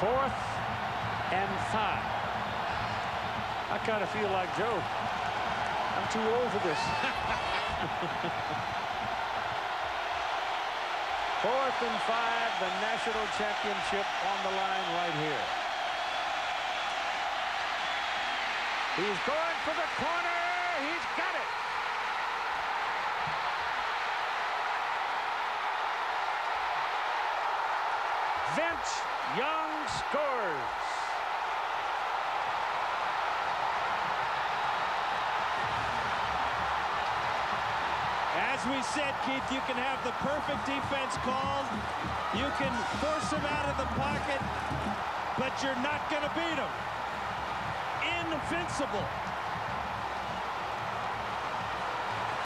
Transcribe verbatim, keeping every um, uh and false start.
Fourth and five. I kind of feel like Joe. I'm too old for this. Fourth and five, the national championship on the line right here. He's going for the corner. He's got it. Vince Young scores. As we said, Keith, you can have the perfect defense called. You can force him out of the pocket, but you're not going to beat him. Invincible.